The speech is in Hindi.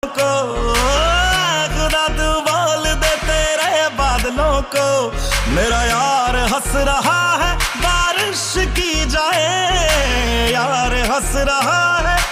को, खुदा तू बोल दे तेरे बादलों को। मेरा यार हंस रहा है बारिश की जाए, यार हंस रहा है